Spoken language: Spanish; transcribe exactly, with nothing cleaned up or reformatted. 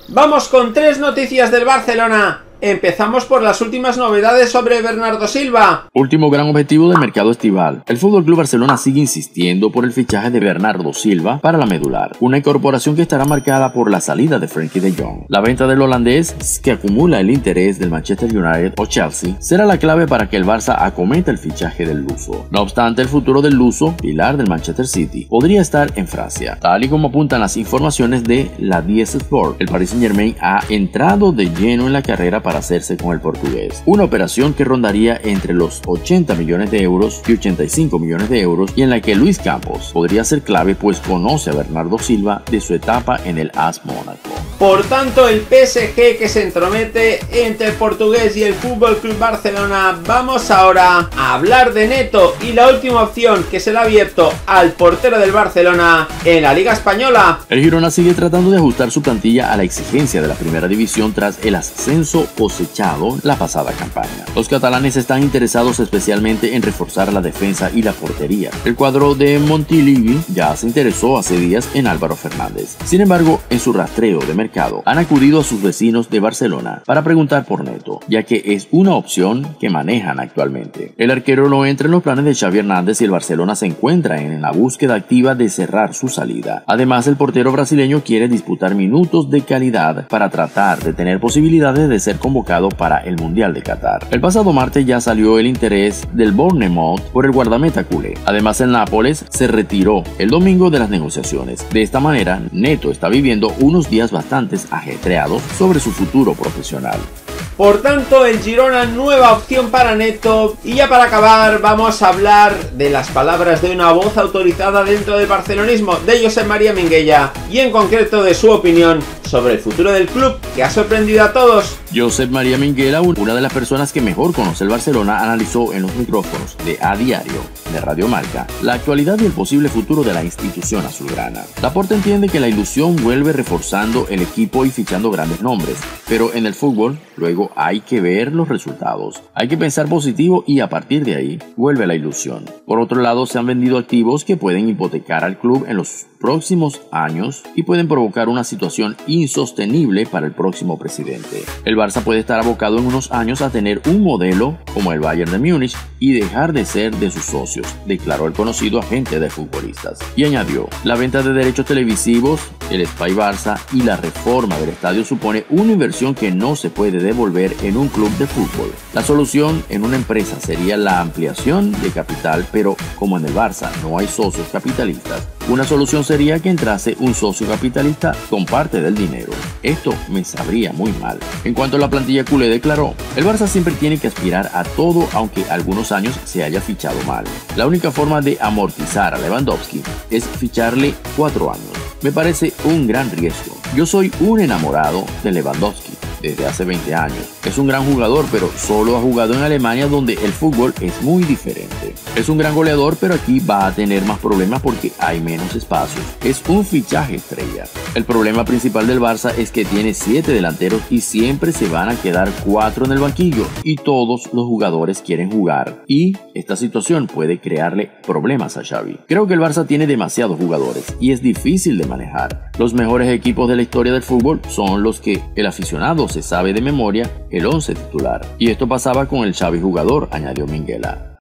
Vamos con tres noticias del Barcelona. Empezamos por las últimas novedades sobre Bernardo Silva. Último gran objetivo del mercado estival. El F C Barcelona sigue insistiendo por el fichaje de Bernardo Silva para la medular, una incorporación que estará marcada por la salida de Frenkie de Jong. La venta del holandés, que acumula el interés del Manchester United o Chelsea, será la clave para que el Barça acometa el fichaje del luso. No obstante, el futuro del luso, pilar del Manchester City, podría estar en Francia. Tal y como apuntan las informaciones de la diez Sport, el Paris Saint-Germain ha entrado de lleno en la carrera para hacerse con el portugués, una operación que rondaría entre los ochenta millones de euros y ochenta y cinco millones de euros, y en la que Luis Campos podría ser clave, pues conoce a Bernardo Silva de su etapa en el A S Mónaco. Por tanto, el P S G que se entromete entre el portugués y el F C Barcelona. Vamos ahora a hablar de Neto y la última opción que se le ha abierto al portero del Barcelona en la Liga Española. El Girona sigue tratando de ajustar su plantilla a la exigencia de la primera división tras el ascenso cosechado la pasada campaña. Los catalanes están interesados especialmente en reforzar la defensa y la portería. El cuadro de Montilivi ya se interesó hace días en Álvaro Fernández. Sin embargo, en su rastreo de mercado han acudido a sus vecinos de Barcelona para preguntar por Neto, ya que es una opción que manejan actualmente. El arquero no entra en los planes de Xavi Hernández y el Barcelona se encuentra en la búsqueda activa de cerrar su salida. Además, el portero brasileño quiere disputar minutos de calidad para tratar de tener posibilidades de ser convocado para el Mundial de Qatar. El pasado martes ya salió el interés del Bournemouth por el guardameta culé. Además, el Nápoles se retiró el domingo de las negociaciones. De esta manera, Neto está viviendo unos días bastante ajetreados sobre su futuro profesional. Por tanto, el Girona, nueva opción para Neto. Y ya para acabar, vamos a hablar de las palabras de una voz autorizada dentro del barcelonismo, de Josep María Minguella, y en concreto de su opinión sobre el futuro del club, que ha sorprendido a todos. Josep María Minguella, una de las personas que mejor conoce el Barcelona, analizó en los micrófonos de A Diario, de Radio Marca, la actualidad y el posible futuro de la institución azulgrana. Laporta entiende que la ilusión vuelve reforzando el equipo y fichando grandes nombres, pero en el fútbol luego hay que ver los resultados. Hay que pensar positivo y a partir de ahí vuelve la ilusión. Por otro lado, se han vendido activos que pueden hipotecar al club en los próximos años y pueden provocar una situación insostenible para el próximo presidente. El Barça puede estar abocado en unos años a tener un modelo como el Bayern de Múnich y dejar de ser de sus socios, declaró el conocido agente de futbolistas. Y añadió, la venta de derechos televisivos, el Spy Barça y la reforma del estadio supone una inversión que no se puede devolver en un club de fútbol. La solución en una empresa sería la ampliación de capital, pero como en el Barça no hay socios capitalistas, una solución sería que entrase un socio capitalista con parte del dinero. Esto me sabría muy mal. En cuanto a la plantilla culé, declaró, el Barça siempre tiene que aspirar a todo aunque algunos años se haya fichado mal. La única forma de amortizar a Lewandowski es ficharle cuatro años. Me parece un gran riesgo. Yo soy un enamorado de Lewandowski desde hace veinte años. Es un gran jugador, pero solo ha jugado en Alemania, donde el fútbol es muy diferente. Es un gran goleador, pero aquí va a tener más problemas porque hay menos espacios. Es un fichaje estrella. El problema principal del Barça es que tiene siete delanteros y siempre se van a quedar cuatro en el banquillo y todos los jugadores quieren jugar, y esta situación puede crearle problemas a Xavi. Creo que el Barça tiene demasiados jugadores y es difícil de manejar. Los mejores equipos de la historia del fútbol son los que el aficionado se sabe de memoria el once titular, y esto pasaba con el Xavi jugador, añadió Minguella.